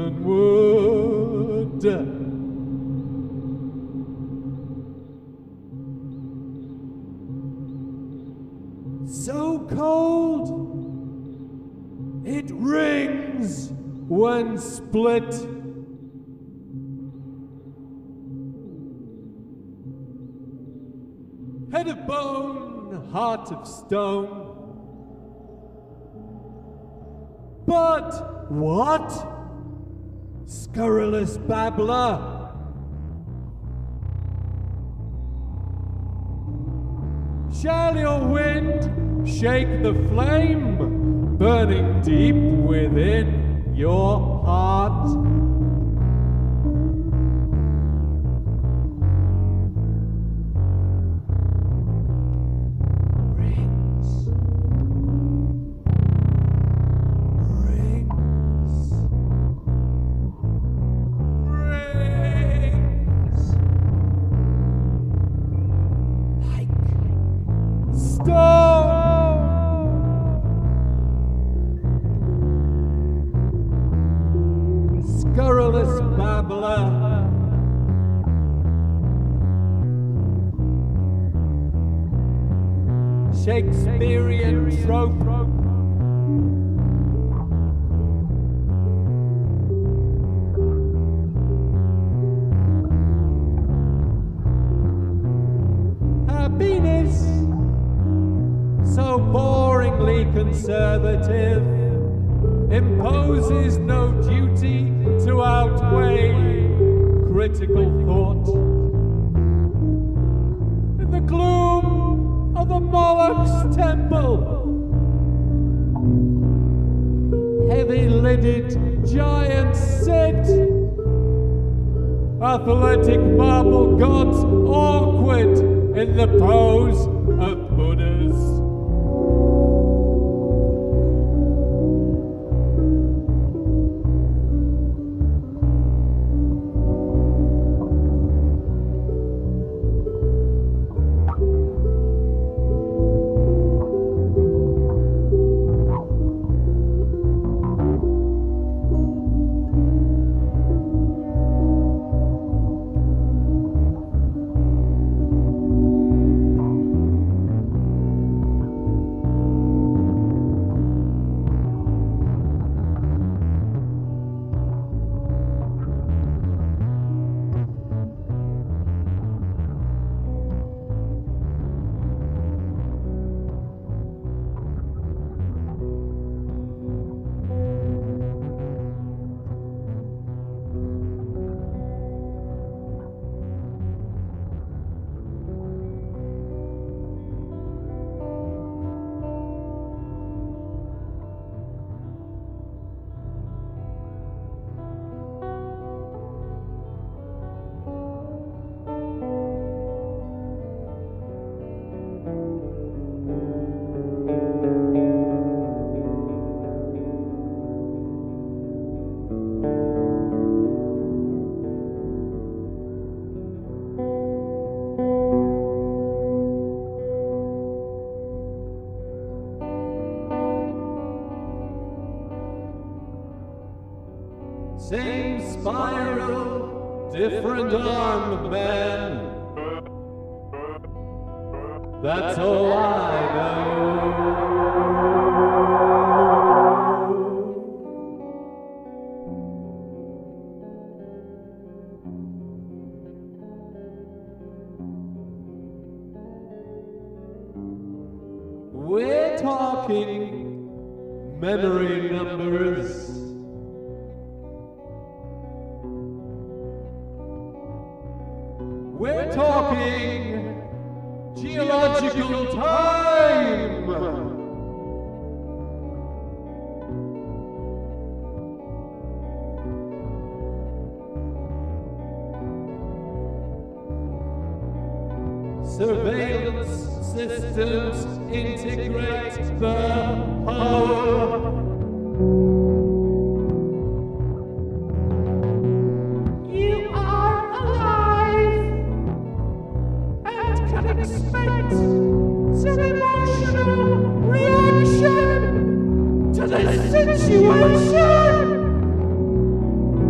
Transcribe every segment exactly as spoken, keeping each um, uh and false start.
human would. So cold, it rings when split. Head of bone, heart of stone. But what? Scurrilous babbler. Shall your wind shake the flame burning deep within your heart? Rings. Rings. Rings. Like stone. Scurrilous babbler. Shakespearean trope. Happiness, so boringly conservative, imposes no duty to outweigh critical thought. In the gloom of a Moloch's temple, heavy-lidded giants sit, athletic marble gods awkward in the pose of Buddhas. Same spiral, different armed men. That's all I know. We're talking memory numbers. We're talking geological time. Surveillance systems integrate the whole. Expect some emotional reaction to the situation.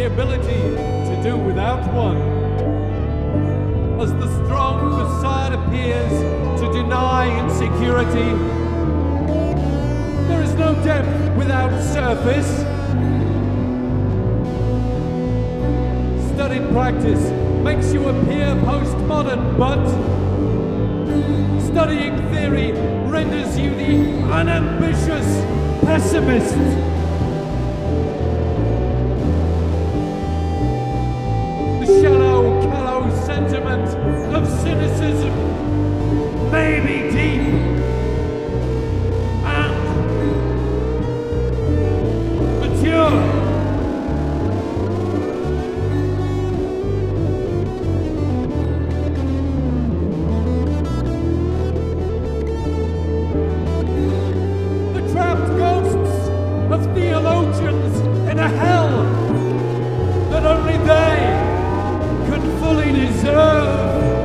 the ability to do without one. As the strong facade appears to deny insecurity, there is no depth without surface. Studied practice makes you appear postmodern, but studying theory renders you the unambitious pessimist. The shallow, callow sentiment of cynicism may be deep and mature. Theologians in a hell that only they can fully deserve.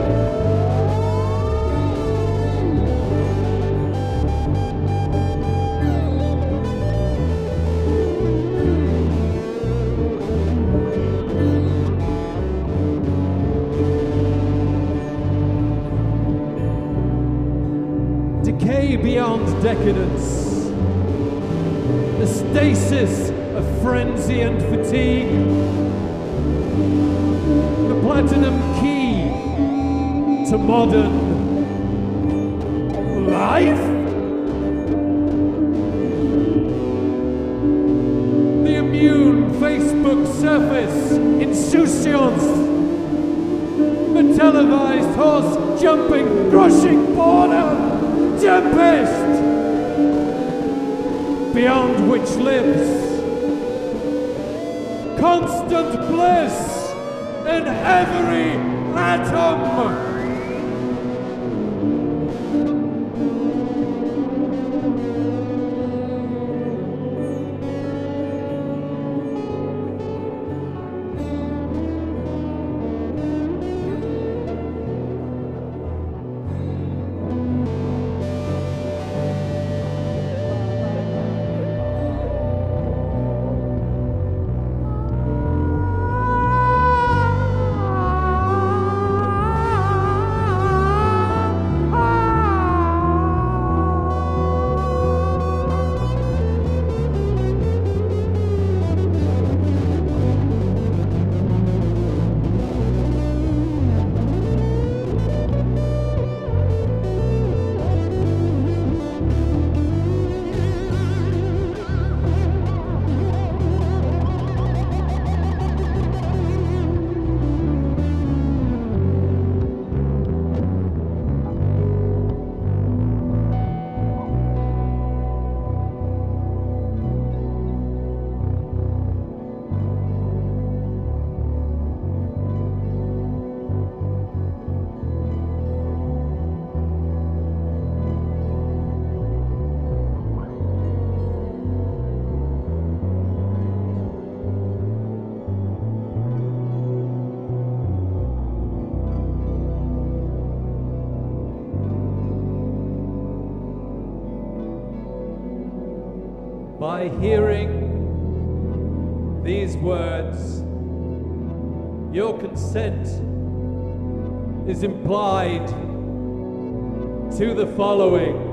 Decay beyond decadence. The stasis of frenzy and fatigue, the platinum key to modern life? The immune Facebook surface insouciance, the televised horse jumping, crushing boredom, tempest, beyond which lives constant bliss in every atom. By hearing these words, your consent is implied to the following.